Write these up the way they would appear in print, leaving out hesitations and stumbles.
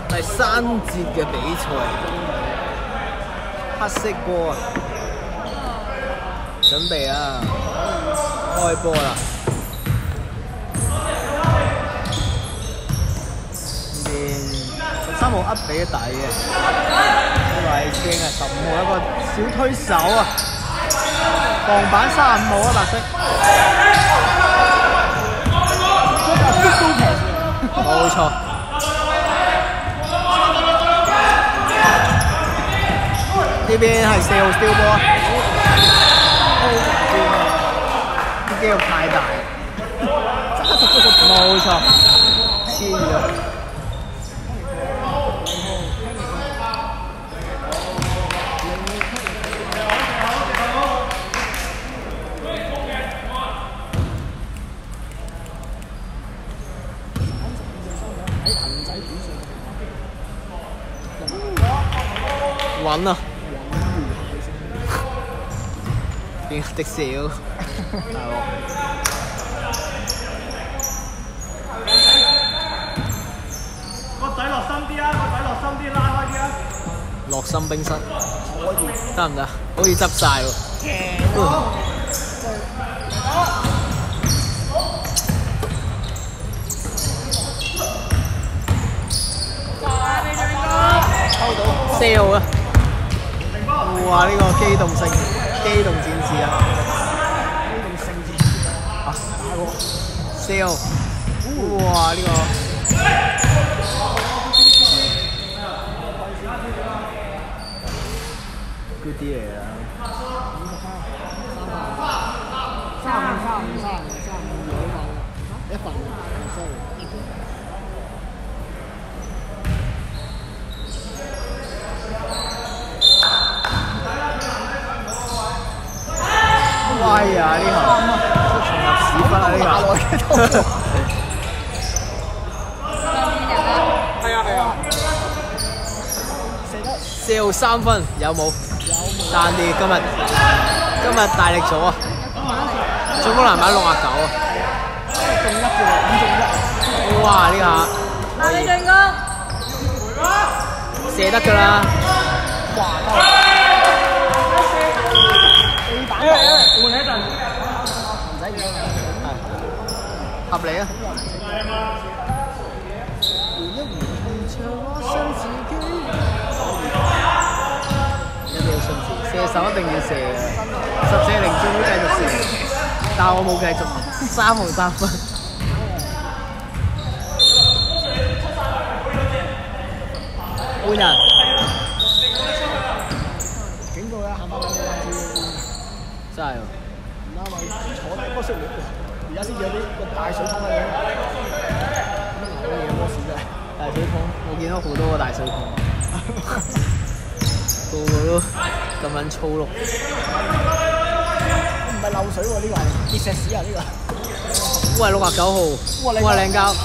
第3節嘅比賽，黑色波啊，準備啊，開波啦！呢邊13號up俾底嘅，呢位已經係15號一個小推手啊，防板35號啊，白色。冇錯。呢邊係4號 steal 波，啲肌肉太大，冇錯，黐咗。穩啊！變的少，大鑊。 個仔落深啲啊！個仔落深啲，拉開啲啊！ 落深冰室，得唔得？好似執晒喎。抽到4號啊！哇！呢個機動戰士啊！機動性戰士啊！大鑊！4號，哇！呢個good 啲嚟啊！35一份哎呀！呢下重入屎忽啊！呢下係啊！4號3分有冇？爭啲今日大力咗啊！進攻籃板69啊！中1嘅5中1。哇！呢下大力進攻，射得㗎啦！哇！換一陣，唔使驚，係合理啊！一定要順時，射手一定要射嘅，14零最好繼續射，但係我冇繼續，3號3分。換人，警告啦，下班真係喎！唔啱啊！坐低波識力喎，而家先有啲個大水桶喺度。乜嘢波士真係大水桶？我見到好多個大水桶，個個都咁撚粗碌。唔係漏水喎，呢個係結石屎啊！呢個。哇！69號，哇靚膠。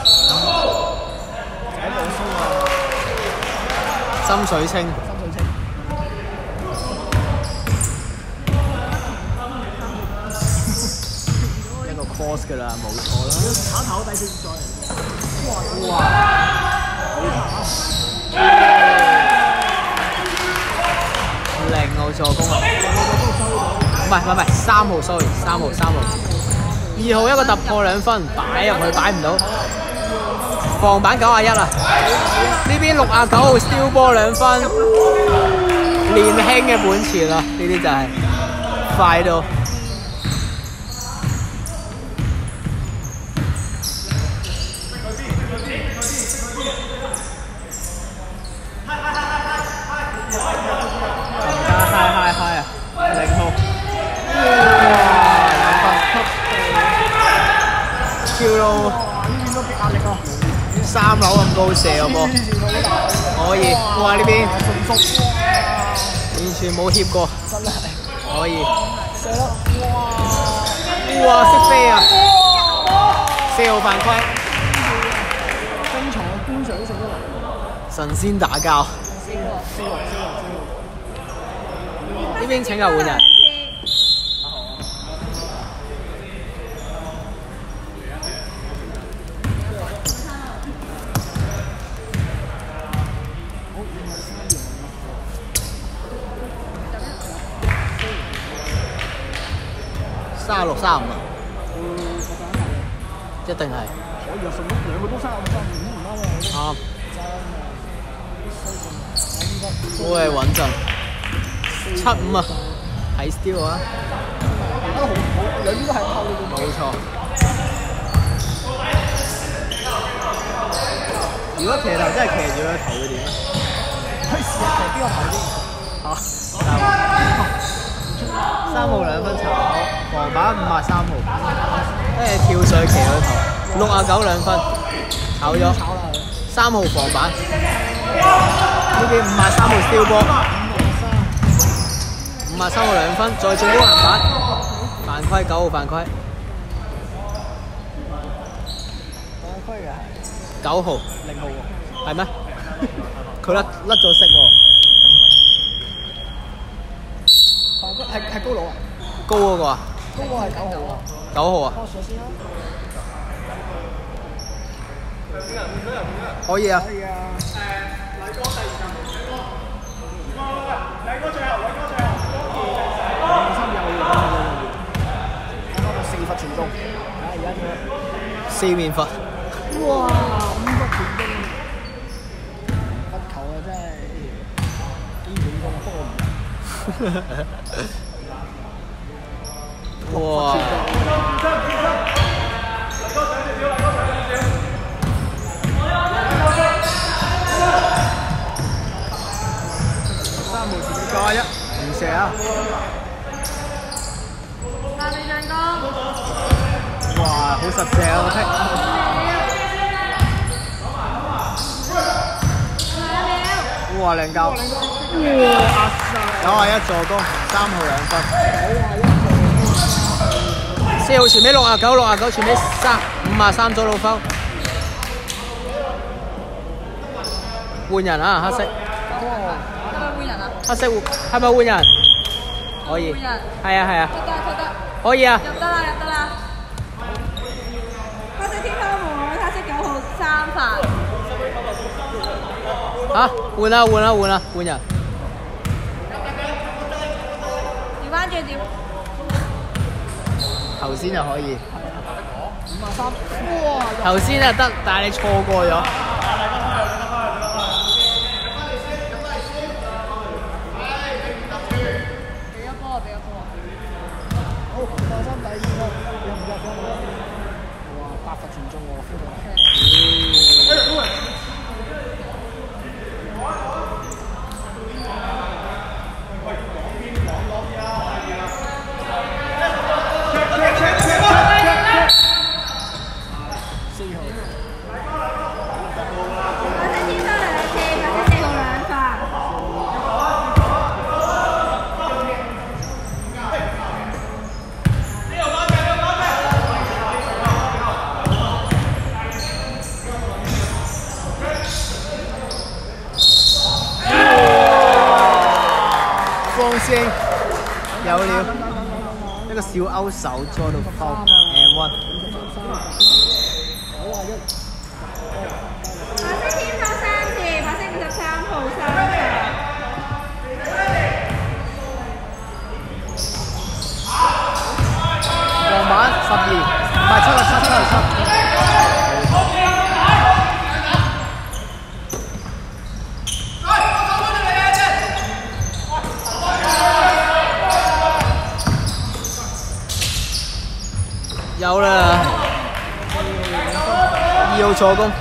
睇冇須啊！深水清。cross 㗎啦，冇錯啦。炒頭第4節再嚟。哇！0號助攻啊！唔係，3號 sorry，3號。2號一個突破2分，擺入去擺唔到。防板91啊！呢邊69號 steal 波2分，年輕嘅本錢啊！呢啲就係快到。跳到呢邊都幾壓力啊！3樓咁高射個波，可以。哇！呢邊完全冇協過，真係可以。射得哇！識飛啊！4號犯規，精彩嘅觀賞性都嚟。神仙打交。呢邊請求換人。 36、35啊？一定係。 可以啊，順兩個都35、35唔啱啊。 啱。喂，穩陣。75啊，係 steal 啊。 打得好，兩邊都係扣嘅。 冇錯。如果騎頭真係騎住個頭會點啊？ 可以試下騎邊個頭先？ 嚇，3號2分炒，防板53號，跟住跳水騎佢頭，69 2分，炒咗，3號防板，呢邊53號steal波，53號2分，再進攻籃板，犯規9號犯規，9號 0號喎， 係咩？佢甩咗色喎。係高佬啊！ 高嗰個啊？ 高個係9號啊 ！9號啊！ 拖上先啦。 可以啊！ 可以啊！ 禮哥第2球。禮哥最後。 4罰全中。而家 4面罰。 哇！5罰全中。罰球啊，真係基本功多唔入。 哇！3號自己加1，唔射啊！哇，好實淨啊！我踢。哇，靚教！哇，91助攻，3號2分。4號傳俾69傳俾53左路分。換人啊，黑色。 係咪換人啊？ 黑色係咪換人？可以。 換人。 係啊。 出得。 可以啊。 入得啦。黑色天花門，黑色9號3罰。 換人。 調翻轉點？ 頭先就可以。 53，哇！ 頭先就得，但係你錯過咗。 俾一波。 好，53第2個，入唔入？哇！8罰全中喎， 有料，一個小勾手抓到拋 ，and1。 白色天花3次，白色53號3罰。 黃板12，唔係7。有啦，2號助攻。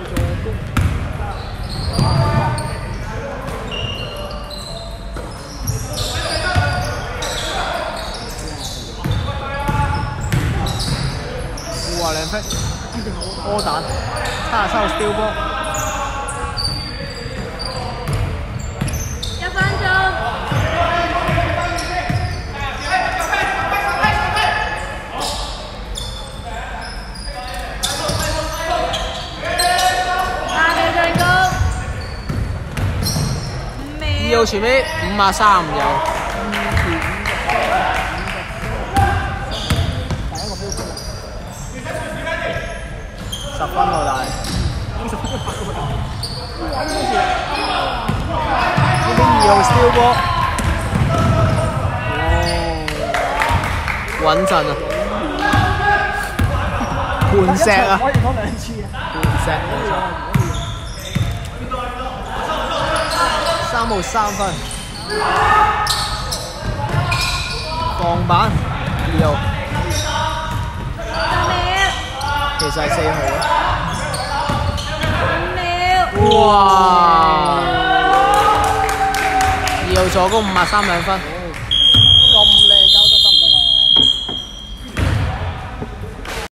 哇，靚飛，波蛋，73號 steal 波。 1分鐘。2號傳俾53有。 10分喎，但係。呢邊2號steal波。 穩陣啊！盤石啊！ 可以講2次啊！ 盤石冇錯。3號3分，防板2號， 10秒， 其實係4號啊！ 5秒。 哇！2號助攻53兩分。